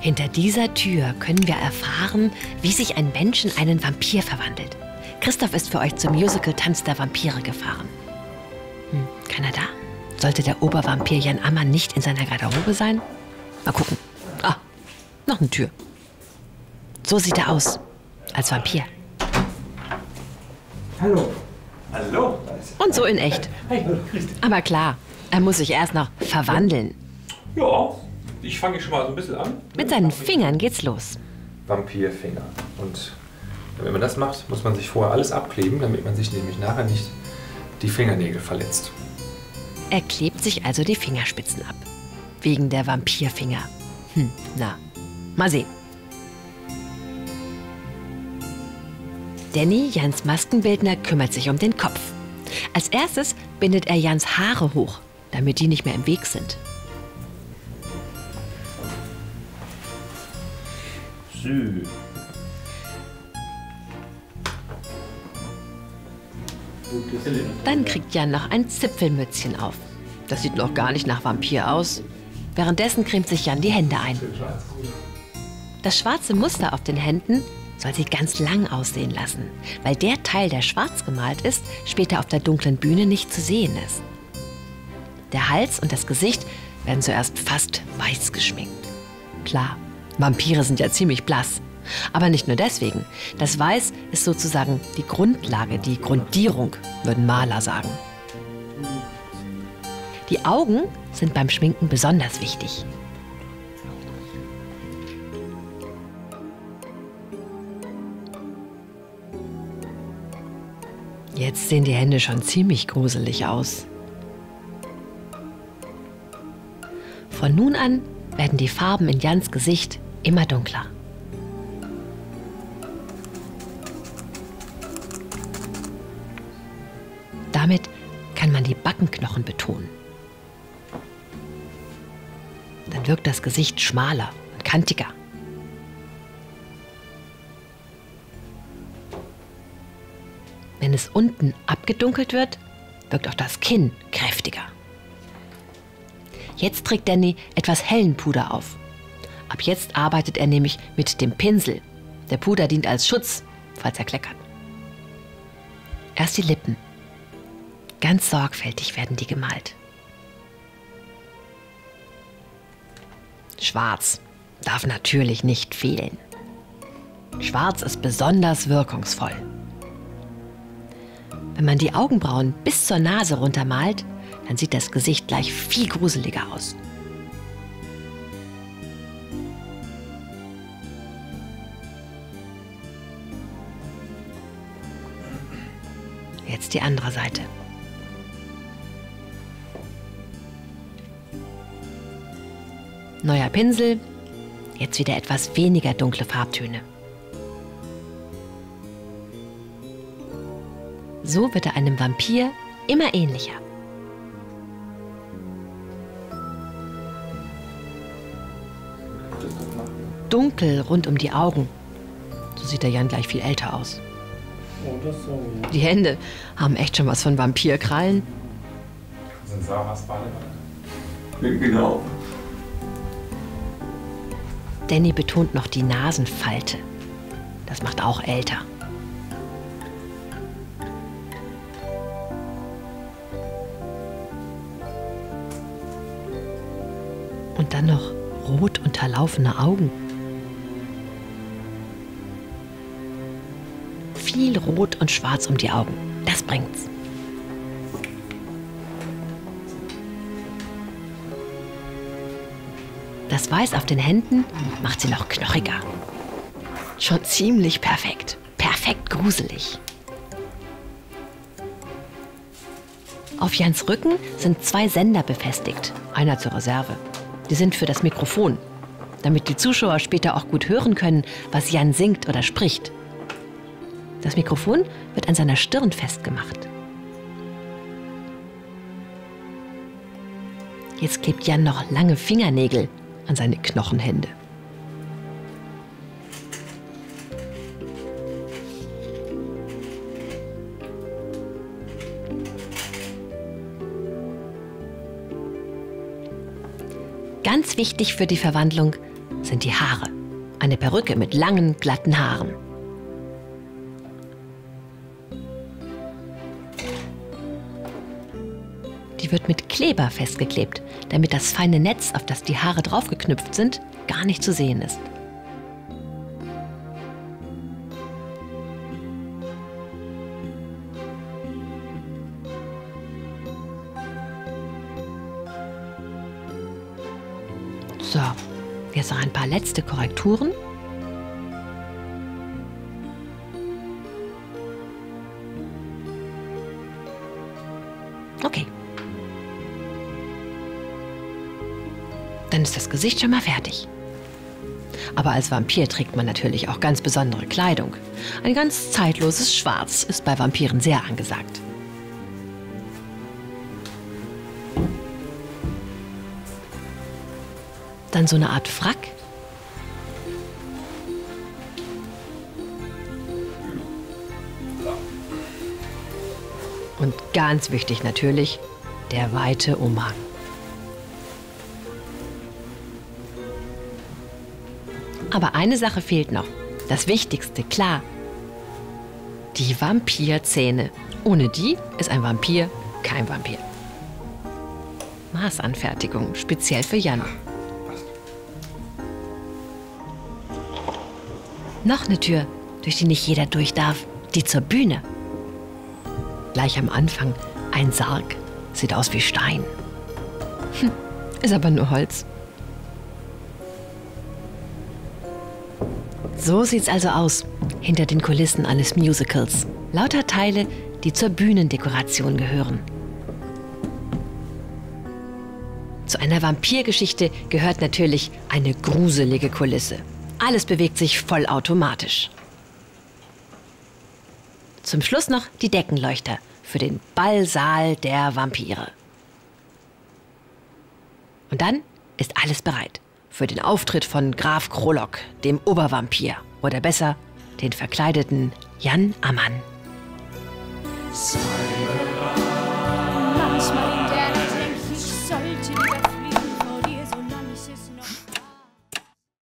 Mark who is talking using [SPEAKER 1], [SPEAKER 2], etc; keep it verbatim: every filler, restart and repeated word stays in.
[SPEAKER 1] Hinter dieser Tür können wir erfahren, wie sich ein Mensch in einen Vampir verwandelt. Christoph ist für euch zum Musical Tanz der Vampire gefahren. Hm, keiner da? Sollte der Obervampir Jan Ammann nicht in seiner Garderobe sein? Mal gucken. Ah, noch eine Tür. So sieht er aus, als Vampir.
[SPEAKER 2] Hallo. Hallo.
[SPEAKER 1] Und so in echt. Aber klar, er muss sich erst noch verwandeln.
[SPEAKER 3] Ja, ich fange schon mal so ein bisschen an.
[SPEAKER 1] Mit seinen Fingern geht's los.
[SPEAKER 3] Vampirfinger. Und wenn man das macht, muss man sich vorher alles abkleben, damit man sich nämlich nachher nicht die Fingernägel verletzt.
[SPEAKER 1] Er klebt sich also die Fingerspitzen ab. Wegen der Vampirfinger. Hm, na, mal sehen. Danny, Jans Maskenbildner, kümmert sich um den Kopf. Als erstes bindet er Jans Haare hoch, damit die nicht mehr im Weg sind.
[SPEAKER 3] So.
[SPEAKER 1] Dann kriegt Jan noch ein Zipfelmützchen auf. Das sieht noch gar nicht nach Vampir aus. Währenddessen cremt sich Jan die Hände ein. Das schwarze Muster auf den Händen soll sie ganz lang aussehen lassen, weil der Teil, der schwarz gemalt ist, später auf der dunklen Bühne nicht zu sehen ist. Der Hals und das Gesicht werden zuerst fast weiß geschminkt. Klar, Vampire sind ja ziemlich blass. Aber nicht nur deswegen. Das Weiß ist sozusagen die Grundlage, die Grundierung, würden Maler sagen. Die Augen sind beim Schminken besonders wichtig. Jetzt sehen die Hände schon ziemlich gruselig aus. Von nun an werden die Farben in Jans Gesicht immer dunkler. Damit kann man die Backenknochen betonen. Dann wirkt das Gesicht schmaler und kantiger. Wenn es unten abgedunkelt wird, wirkt auch das Kinn kräftiger. Jetzt trägt Danny etwas hellen Puder auf. Ab jetzt arbeitet er nämlich mit dem Pinsel. Der Puder dient als Schutz, falls er kleckert. Erst die Lippen. Ganz sorgfältig werden die gemalt. Schwarz darf natürlich nicht fehlen. Schwarz ist besonders wirkungsvoll. Wenn man die Augenbrauen bis zur Nase runtermalt, dann sieht das Gesicht gleich viel gruseliger aus. Jetzt die andere Seite. Neuer Pinsel, jetzt wieder etwas weniger dunkle Farbtöne. So wird er einem Vampir immer ähnlicher. Dunkel rund um die Augen. So sieht der Jan gleich viel älter aus. Die Hände haben echt schon was von Vampirkrallen.
[SPEAKER 3] Sind Sarahs Badewanne?
[SPEAKER 2] Genau.
[SPEAKER 1] Danny betont noch die Nasenfalte. Das macht auch älter. Und dann noch rot unterlaufene Augen. Viel Rot und Schwarz um die Augen. Das bringt's. Das Weiß auf den Händen macht sie noch knochiger. Schon ziemlich perfekt. Perfekt gruselig. Auf Jans Rücken sind zwei Sender befestigt. Einer zur Reserve. Die sind für das Mikrofon, damit die Zuschauer später auch gut hören können, was Jan singt oder spricht. Das Mikrofon wird an seiner Stirn festgemacht. Jetzt klebt Jan noch lange Fingernägel an seine Knochenhände. Ganz wichtig für die Verwandlung, sind die Haare. Eine Perücke mit langen, glatten Haaren. Die wird mit Kleber festgeklebt, damit das feine Netz, auf das die Haare draufgeknüpft sind, gar nicht zu sehen ist. So, jetzt noch ein paar letzte Korrekturen. Okay. Dann ist das Gesicht schon mal fertig. Aber als Vampir trägt man natürlich auch ganz besondere Kleidung. Ein ganz zeitloses Schwarz ist bei Vampiren sehr angesagt. Dann so eine Art Frack. Und ganz wichtig natürlich, der weite Umhang. Aber eine Sache fehlt noch. Das Wichtigste, klar. Die Vampirzähne. Ohne die ist ein Vampir kein Vampir. Maßanfertigung, speziell für Jan. Noch eine Tür, durch die nicht jeder durch darf. Die zur Bühne. Gleich am Anfang ein Sarg. Sieht aus wie Stein. Hm, ist aber nur Holz. So sieht's also aus, hinter den Kulissen eines Musicals. Lauter Teile, die zur Bühnendekoration gehören. Zu einer Vampirgeschichte gehört natürlich eine gruselige Kulisse. Alles bewegt sich vollautomatisch. Zum Schluss noch die Deckenleuchter für den Ballsaal der Vampire. Und dann ist alles bereit für den Auftritt von Graf Krolok, dem Obervampir. Oder besser, den verkleideten Jan Ammann.
[SPEAKER 2] Simon.